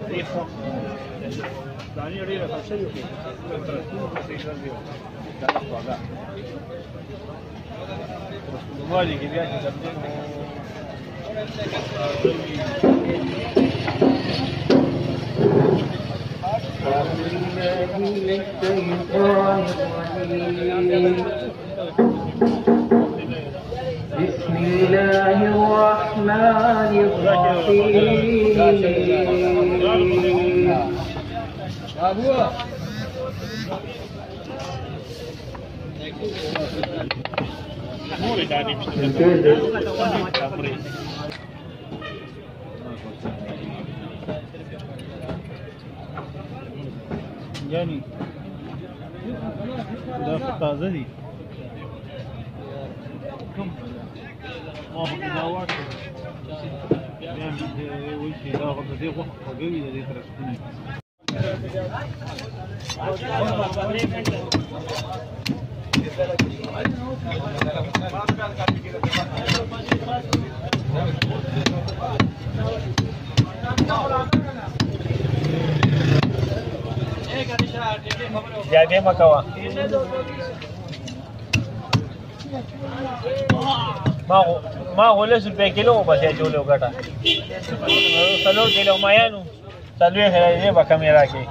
دانی ډیره خرڅه یو کې ترڅو په څیر دی دا خواږه والی کې بیا چې بسم الله الرحمن الرحيم يعني ده تازه دي کوم ما په دا واټ بیا دې وایي چې دا غوډه دې غوښه خوږوي دې ترسکونی جابې مکوه ما 15 روپۍ کیلو وباسیا چولو ګټه 3 کیلو مایانو 3 هرې به کمې راکې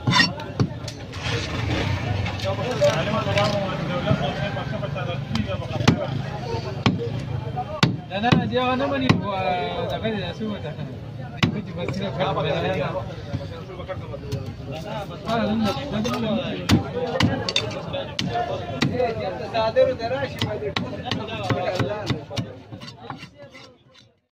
نه دی هغه نه مني دغه دې څه وته دې چې بس نه کار کوي